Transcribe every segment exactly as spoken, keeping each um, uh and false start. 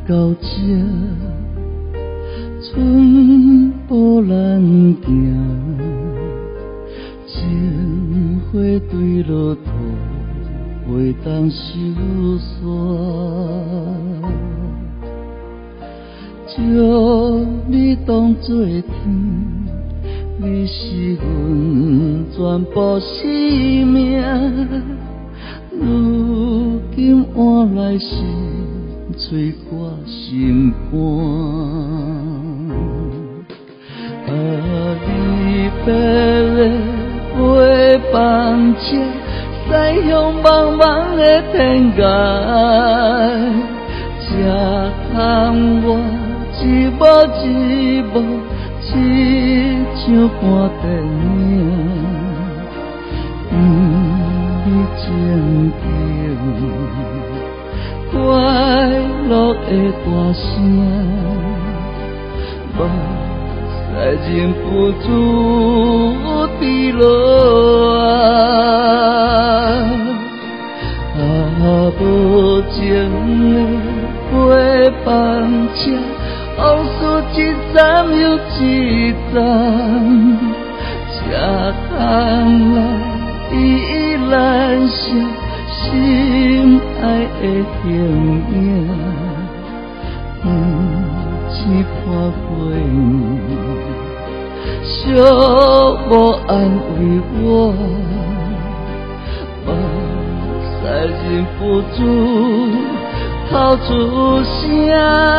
到这，寸步难行，情花坠落土，袂当收线。将你当作天，你是阮全部生命。如今换来是吹我心肝。啊，离别的陪伴车，驶向茫茫的天涯，这空我一幕一幕，亲像看电影。你静静快乐的大声，目屎忍不住滴落啊！啊，无情的陪伴车，往事一站又一站，这空来依然是心爱的形影，不是破碎，寂无安慰我，目屎忍不住哭出声，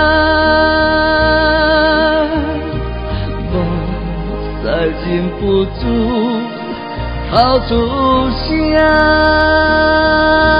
目屎忍不住哭出声。